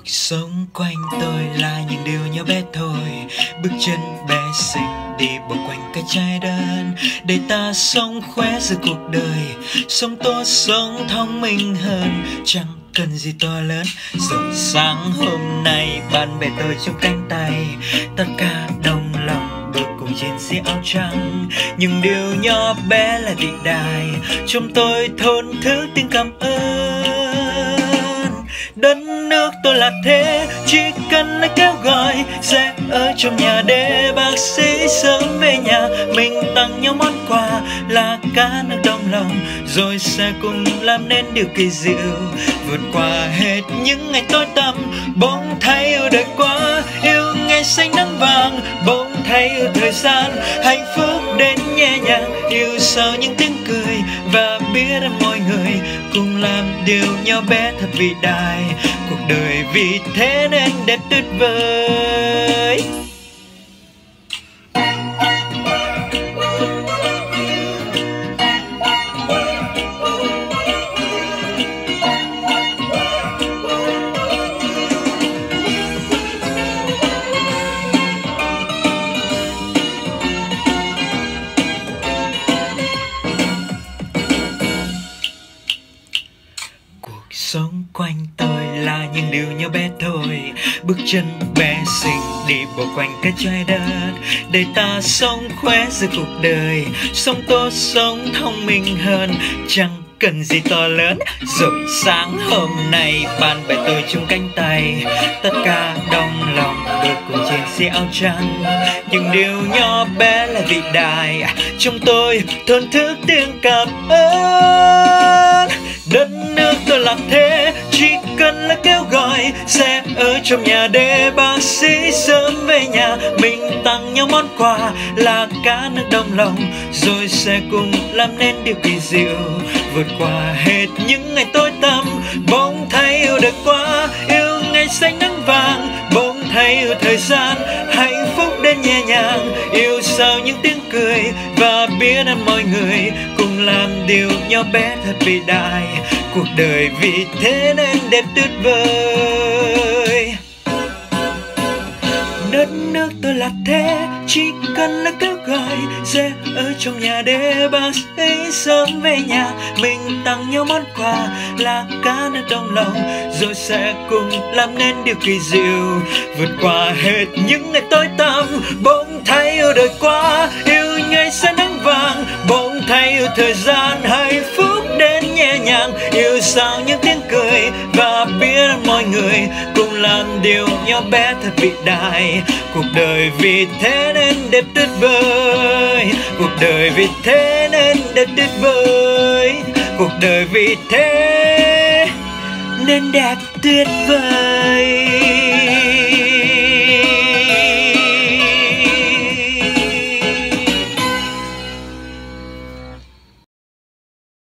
Sống quanh tôi là những điều nhỏ bé thôi, bước chân bé xinh đi bộ quanh cái trái đất, để ta sống khỏe giữa cuộc đời, sống tốt sống thông minh hơn, chẳng cần gì to lớn. Rồi sáng hôm nay bạn bè tôi trong cánh tay, tất cả đồng lòng bước cùng trên chiếc áo trắng. Những điều nhỏ bé là vĩ đại, trong tôi thốn thức tiếng cảm ơn. Đất nước tôi là thế, chỉ cần ai kêu gọi sẽ ở trong nhà để bác sĩ sớm về nhà. Mình tặng nhau món quà là cả nước đồng lòng, rồi sẽ cùng làm nên điều kỳ diệu, vượt qua hết những ngày tối tăm. Bỗng thấy yêu đời quá, yêu ngày xanh nắng vàng. Bỗng thấy yêu thời gian, hạnh phúc đến nhẹ nhàng. Yêu sau những tiếng cười và biết mọi người cùng làm điều nhỏ bé thật vĩ đại. Cuộc đời vì thế nên đẹp tuyệt vời. Sống quanh tôi là những điều nhỏ bé thôi, bước chân bé xinh đi bộ quanh cái trái đất, để ta sống khỏe giữa cuộc đời, sống tốt sống thông minh hơn, chẳng cần gì to lớn. Rồi sáng hôm nay bạn bè tôi chung cánh tay, tất cả đồng lòng bước cùng trên chiếc áo trắng. Những điều nhỏ bé là vĩ đại, trong tôi thổn thức tiếng cảm ơn. Đất nước tôi là thế, chỉ cần là kêu gọi sẽ ở trong nhà để bác sĩ sớm về nhà. Mình tặng nhau món quà là cả nước đồng lòng, rồi sẽ cùng làm nên điều kỳ diệu, vượt qua hết những ngày tối tăm. Bỗng thấy yêu đời quá, yêu ngày xanh nắng vàng. Bỗng thấy yêu thời gian, hạnh phúc đến nhẹ nhàng. Yêu sau những tiếng cười và biết ơn mọi người cùng làm điều nhỏ bé thật vĩ đại. Cuộc đời vì thế nên đẹp tuyệt vời. Đất nước tôi là thế, chỉ cần là kêu gọi sẽ ở trong nhà để bác sĩ sớm về nhà. Mình tặng nhau món quà là cả nước đồng lòng, rồi sẽ cùng làm nên điều kỳ diệu, vượt qua hết những ngày tối tăm. Bỗng thấy yêu đời quá, yêu ngày xanh nắng vàng. Bỗng thấy yêu thời gian, hạnh phúc đến nhẹ nhàng. Yêu sau những tiếng cười và biết mọi người cùng làm điều nhỏ bé thật vĩ đại. Cuộc đời vì thế nên đẹp tuyệt vời. Cuộc đời vì thế nên đẹp tuyệt vời. Cuộc đời vì thế nên đẹp tuyệt vời.